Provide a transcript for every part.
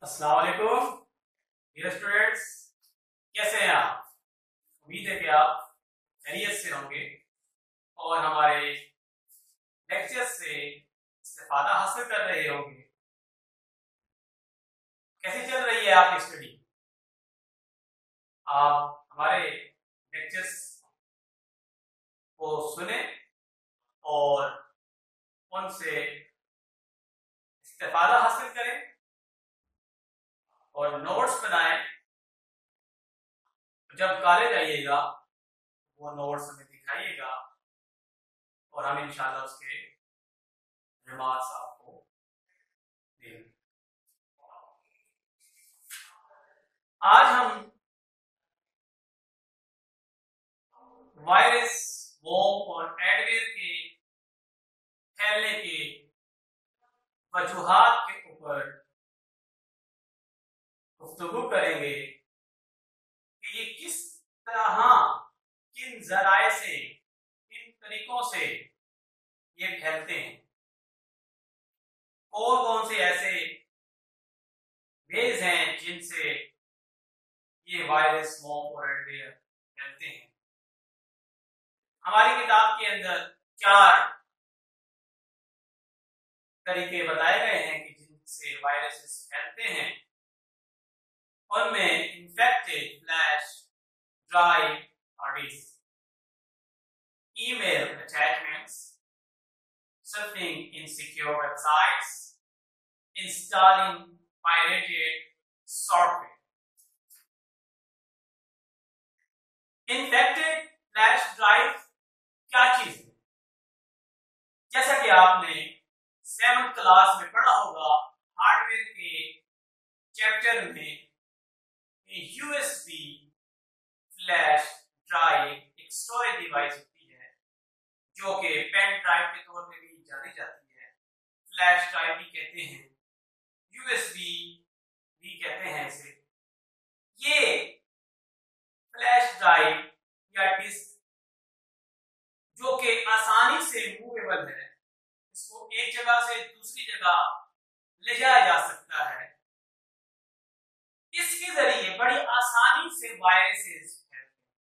अस्सलाम वालेकुम dear students, कैसे हैं आप? उम्मीद है कि आप खैरियत से होंगे और हमारे लेक्चर से इस्तेफादा हासिल कर रहे होंगे। कैसे चल रही है आपकी स्टडी? आप हमारे लेक्चर्स को सुने और उनसे इस्तेफादा हासिल करें और नोट्स बनाएं। जब कॉलेज आइएगा वो नोट्स हमें दिखाइएगा और हम इंशाल्लाह उसके रिमार्क्स आपको देंगे। आज हम वायरस, वॉर्म और एडवेयर के फैलने के वजूहात के ऊपर गुफ्तगू करेंगे कि ये किस तरह, किन जराए से, किन तरीकों से ये फैलते हैं, कौन कौन से ऐसे वेज हैं जिनसे ये वायरस, वॉर्म और एडवेयर फैलते हैं। हमारी किताब के अंदर 4 तरीके बताए गए हैं कि जिनसे वायरसेस फैलते हैं। उनमें इन्फेक्टेड, फ्लैश, ड्राई और disk, email attachments, surfing insecure websites, installing pirated software. Infected, flash drive क्या चीज है? जैसा कि आपने 7th क्लास में पढ़ा होगा हार्डवेयर के चैप्टर में, यूएसबी फ्लैश ड्राइव एक स्टोरेज डिवाइस होती है जो कि पेन ड्राइव के तौर पे भी जानी जाती है, फ्लैश ड्राइव भी कहते हैं, यूएसबी भी कहते हैं इसे। ये फ्लैश ड्राइव या डिस्क जो कि आसानी से मूवेबल है, इसको एक जगह से दूसरी जगह ले जाया जा सकता है, इसके जरिए बड़ी आसानी से वायरसेस फैलते हैं।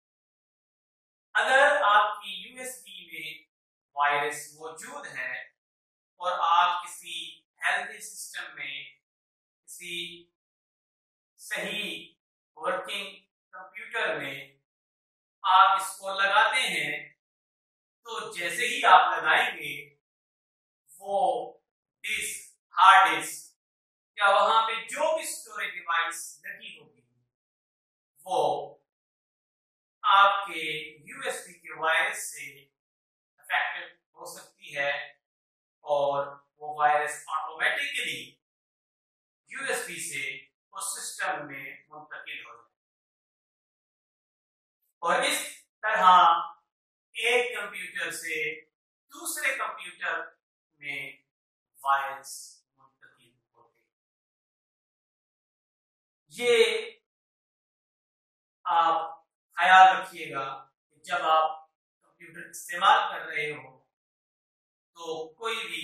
अगर आपकी यूएसबी में वायरस मौजूद है और आप किसी हेल्दी सिस्टम में, किसी सही वर्किंग कंप्यूटर में आप इसको लगाते हैं, तो जैसे ही आप लगाएंगे वो डिस्क, हार्ड डिस्क या वहां पे जो भी स्टोरेज डिवाइस लगी होगी वो आपके यूएसबी के वायरस से अफेक्टेड हो सकती है और वो वायरस ऑटोमेटिकली यूएसबी से उस सिस्टम में मुंतकिल हो जाए और इस तरह एक कंप्यूटर से दूसरे कंप्यूटर में वायरस मुंतकिल होते हैं। ये आप ख्याल रखिएगा कि जब आप कंप्यूटर इस्तेमाल कर रहे हो तो कोई भी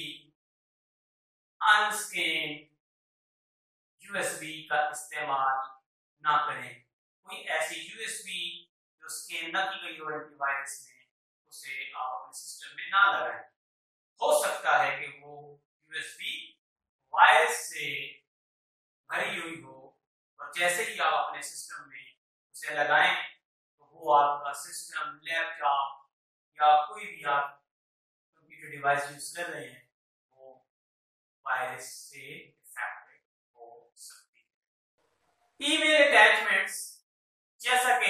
अनस्कैन यूएसबी का इस्तेमाल ना करें। कोई ऐसी यूएसबी जो स्कैन ना की गई हो एंटीवायरस में, उसे आप अपने सिस्टम में ना लगाएं। हो सकता है कि वो यूएसबी वायरस से भरी हुई हो और जैसे ही आप अपने सिस्टम में उसे लगाएं तो वो आपका सिस्टम, लैपटॉप या कोई भी आप कंप्यूटर डिवाइस यूज कर रहे हैं वो वायरस से इन्फेक्टेड हो सकती है। ईमेल अटैचमेंट्स, जैसा कि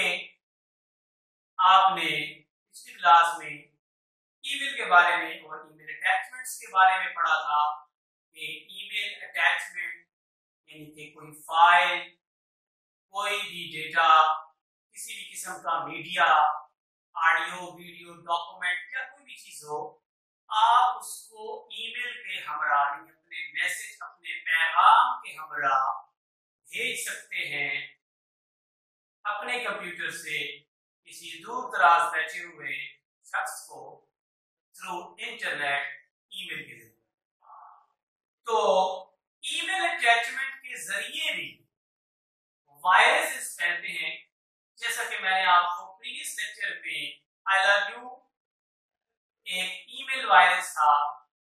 आपने पिछली क्लास में ईमेल के बारे में और ईमेल अटैचमेंट्स के बारे में पढ़ा था कि ईमेल अटैचमेंट यानी कि कोई फाइल, कोई भी डेटा, किसी भी किस्म का मीडिया, ऑडियो, वीडियो, डॉक्यूमेंट या कोई भी चीज हो, आप उसको ईमेल के हमरा यानी अपने मैसेज, अपने पैगाम के हमरा भेज सकते हैं अपने कंप्यूटर से किसी दूर दराज बैठे हुए शख्स को थ्रू इंटरनेट ईमेल के जरिए। तो ईमेल अटैचमेंट के जरिए वायरसेस फैलते हैं, जैसा कि मैंने आपको प्रीवियस लेक्चर में आई लव यू एक ईमेल वायरस था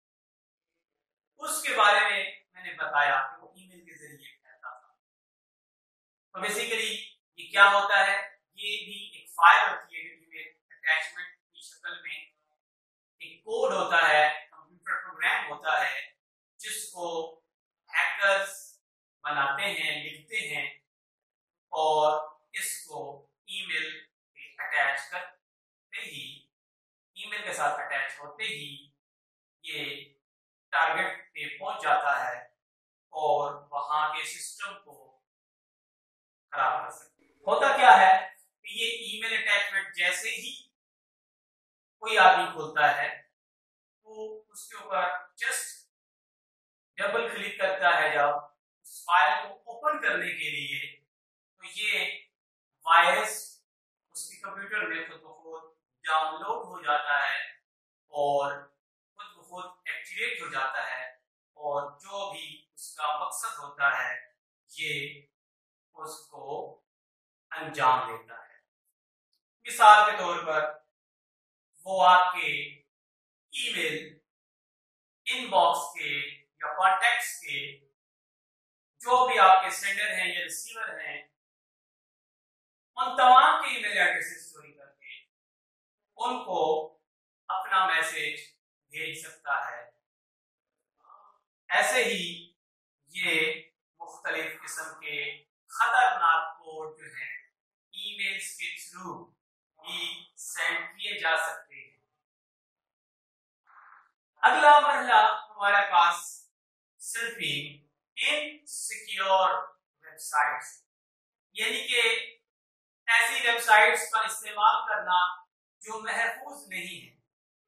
उसके बारे में मैंने बताया कि वो ईमेल के जरिए फैलता था। तो बेसिकली ये क्या होता है, ये भी एक फाइल होती है अटैचमेंट की शक्ल में, एक कोड होता है, कंप्यूटर प्रोग्राम होता है जिसको हैकर्स बनाते हैं, लिखते हैं और इसको ईमेल पे अटैच करते ही, ईमेल के साथ अटैच होते ही ये टारगेट पे पहुंच जाता है और वहां के सिस्टम को खराब कर सकते हैं। होता क्या है कि ये ईमेल अटैचमेंट जैसे ही कोई आदमी खोलता है तो उसके ऊपर जस्ट डबल क्लिक करता है जब उस फाइल को ओपन करने के लिए, तो ये वायरस उसके कंप्यूटर में खुद ब खुद डाउनलोड हो जाता है और खुद ब खुद एक्टिवेट हो जाता है और जो भी उसका मकसद होता है ये उसको अंजाम देता है। मिसाल के तौर पर वो आपके ईमेल इनबॉक्स के या कॉन्टैक्ट्स के जो भी आपके सेंडर हैं या रिसीवर हैं उन तमाम के ईमेल एड्रेसेस चोरी करके उनको अपना मैसेज भेज सकता है। ऐसे ही ये मुख्तलिफ किस्म के खतरनाक कोड जो हैं ईमेल्स के थ्रू भी सेंड किए जा सकते हैं। अगला मरहला हमारे पास सिर्फ इनसिक्योर वेबसाइट्स, यानी कि ऐसी वेबसाइट्स का इस्तेमाल करना जो महफूज नहीं है।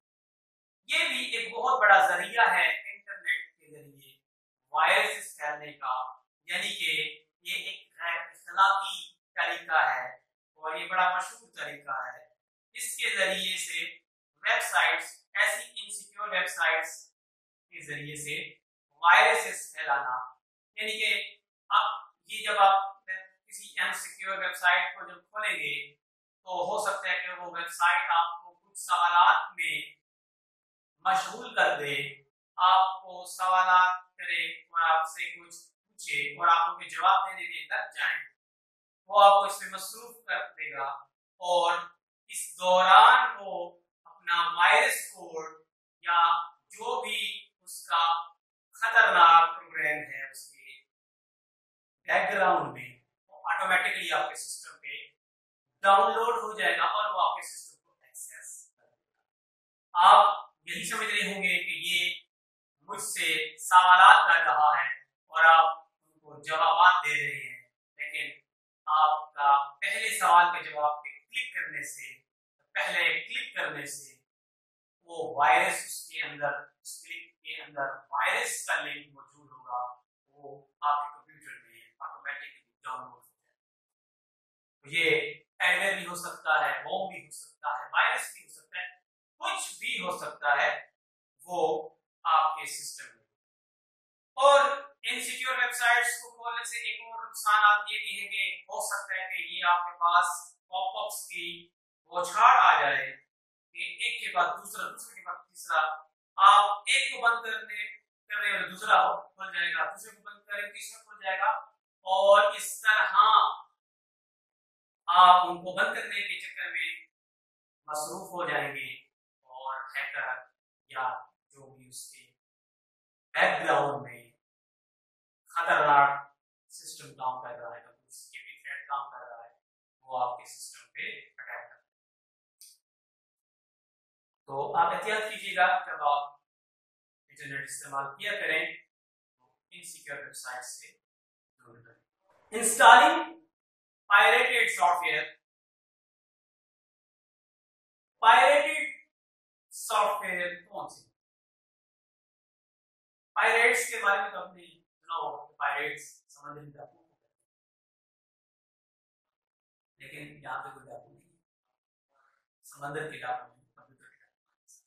ये भी एक बहुत बड़ा जरिया है इंटरनेट के जरिए वायरस फैलने का, यानी कि ये एक गैर इख्तलाकी तरीका है और ये बड़ा मशहूर तरीका है। इसके जरिए से वेबसाइट्स, ऐसी इनसिक्योर वेबसाइट्स के जरिए से वायरसेस फैलाना, यानी कि अब ये जब आप किसी इनसिक्योर वेबसाइट को जब खोलेंगे तो हो सकता है कि वो वेबसाइट आपको कुछ सवालात में मशगूल कर दे, आपको सवालात करे और आपसे कुछ पूछे और आप उनके जवाब देने में लग जाएं, वो आपको इसमें मसरूफ कर देगा और इस दौरान वो अपना वायरस कोड या जो भी उसका खतरनाक प्रोग्राम है उसके बैकग्राउंड में वो ऑटोमेटिकली आपके सिस्टम पे डाउनलोड हो जाएगा और वो आपके सिस्टम को एक्सेस करेगा। आप यही समझ रहे होंगे कि ये मुझसे सवालात कर रहा है और आप उनको जवाब दे रहे हैं, लेकिन आपका पहले सवाल के जवाब पे क्लिक करने से, पहले क्लिक करने से वो वायरस उसके अंदर, उस क्लिक के अंदर वायरस का लिंक मौजूद होगा, वो आपके कंप्यूटर में ऑटोमेटिकली डाउनलोड हो जाएगा। ये एडवेयर भी हो सकता है, वॉर्म भी हो सकता है, वायरस भी हो सकता है, कुछ भी हो सकता है वो आपके सिस्टम में। और इनसिक्योर वेबसाइट्स को खोलने से एक और नुकसान ये भी है कि हो सकता है कि ये आपके पास पॉपअप्स की बौछार आ जाए कि एक के बाद दूसरा, दूसरे के बाद तीसरा, आप एक को बंद कर रहे हो दूसरा खुल जाएगा, दूसरे को बंद करें तीसरा खुल जाएगा और इस तरह आप उनको बंद करने के चक्कर में मसरूफ हो जाएंगे और हैकर या जो भी उसके बैकग्राउंड में खतरनाक सिस्टम काम कर रहा है, सिक्योरिटी थ्रेट काम कर रहा है, वो आपके सिस्टम पे अटैक करता है। तो आप एहतियात कीजिएगा जब आप इंटरनेट इस्तेमाल किया करें तो इनसिक्योर वेबसाइट से दूर रहें। Installing pirated software, pirated software कौन से? पायरेट्स के बारे में तो आपने सुना होगा, पायरेट्स समुद्री डाकू, लेकिन यहाँ पे कोई डाकू नहीं, समंदर के डाकू नहीं, कंप्यूटर के डाकू।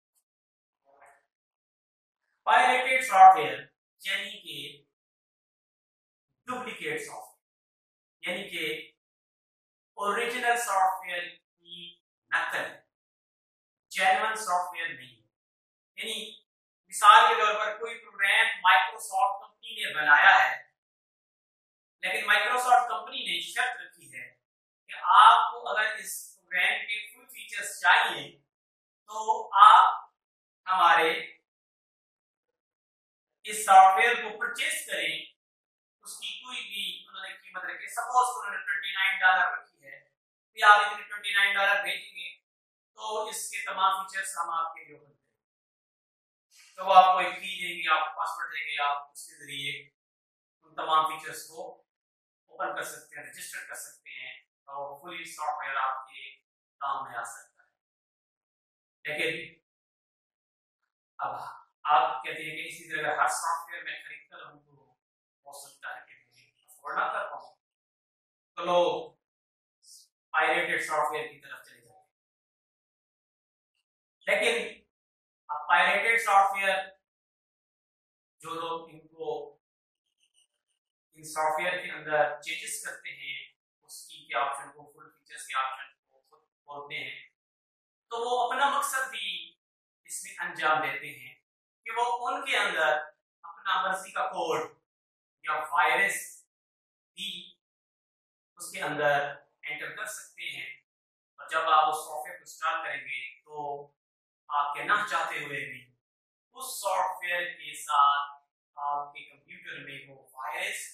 पायरेटेड सॉफ्टवेयर यानी कि डुप्लीकेट सॉफ्टवेयर, यानी कि ओरिजिनल सॉफ्टवेयर की नकल, जेन्युइन सॉफ्टवेयर नहीं। यानी मिसाल के तौर पर कोई प्रोग्राम माइक्रोसॉफ्ट कंपनी ने बनाया है, लेकिन माइक्रोसॉफ्ट कंपनी ने शर्त रखी है कि आपको अगर इस प्रोग्राम के फुल फीचर्स चाहिए तो आप हमारे इस सॉफ्टवेयर को परचेज करें। उसकी कोई भी उन्होंने कीमत रखी, सपोज उन्होंने $29 रखी है, तो आप इतने $29 भेजेंगे तो इसके तमाम फीचर्स हम आपके लिए ओपन करेंगे। तो वो आपको एक की देंगे, आपको पासवर्ड देंगे, आप उसके जरिए उन तमाम फीचर्स को ओपन कर सकते हैं, रजिस्टर कर सकते हैं, तो फुली सॉफ्टवेयर आपके काम में आ सकता है। लेकिन अब आप कहते हैं कि इसी तरह हर सॉफ्टवेयर में खरीद कर हमको हो सकता है कि अफोर्ड ना कर पाऊं, तो लोग पायरेटेड सॉफ्टवेयर की तरफ चले जाएंगे। लेकिन अब पायरेटेड सॉफ्टवेयर जो लोग इनको इन सॉफ्टवेयर के अंदर चेंजेस करते हैं, उसकी के ऑप्शन को, फुल फीचर्स के ऑप्शन को खुद बोलते हैं, तो वो अपना मकसद भी इसमें अंजाम देते हैं कि वो उनके अंदर अपना मर्जी का कोड या वायरस भी उसके अंदर एंटर कर सकते हैं। और जब आप उस सॉफ्टवेयर को इंस्टॉल करेंगे तो आपके ना चाहते हुए भी उस सॉफ्टवेयर के साथ आपके कंप्यूटर में वो वायरस,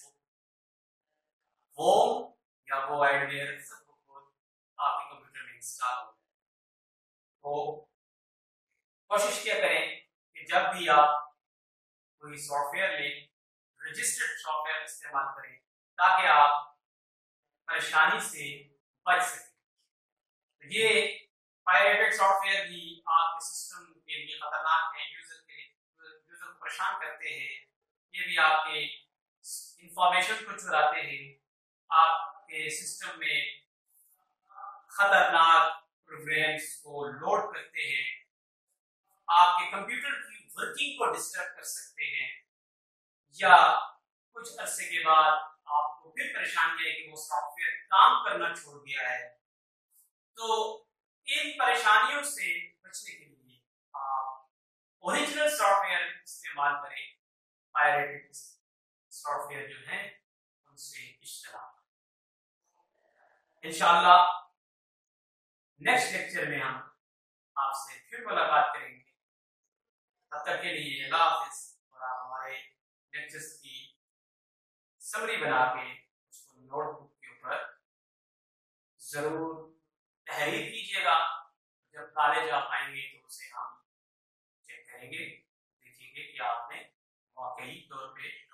वो या वो एडवेयर सब आपके कंप्यूटर में इंस्टॉल हो जाए। तो कोशिश क्या करें कि जब भी आप कोई सॉफ्टवेयर लें, रजिस्टर्ड सॉफ्टवेयर इस्तेमाल करें ताकि आप परेशानी से बच सकें। तो ये पायरेटेड सॉफ्टवेयर भी आपके सिस्टम के लिए खतरनाक है, यूजर को परेशान करते हैं, ये भी आपके इंफॉर्मेशन को चुराते हैं, आपके सिस्टम में खतरनाक प्रोग्राम्स को लोड करते हैं, आपके कंप्यूटर की वर्किंग को डिस्टर्ब कर सकते हैं, या कुछ अरसे के बाद आपको फिर परेशानी है कि वो सॉफ्टवेयर काम करना छोड़ दिया है। तो इन परेशानियों से बचने के लिए आप ओरिजिनल सॉफ्टवेयर इस्तेमाल करें, पायरेटेड सॉफ्टवेयर जो है उनसे इस्तेमाल। इंशाअल्लाह नेक्स्ट लेक्चर में हम आपसे फिर मुलाकात करेंगे। तब तक के लिए अल्लाह हाफिज़। और आप हमारे लेक्चर्स की समरी बना के उसको नोटबुक के ऊपर जरूर तहरीर कीजिएगा। जब कॉलेज आप आएंगे तो उसे हम चेक करेंगे, देखेंगे कि आपने वाकई तौर पे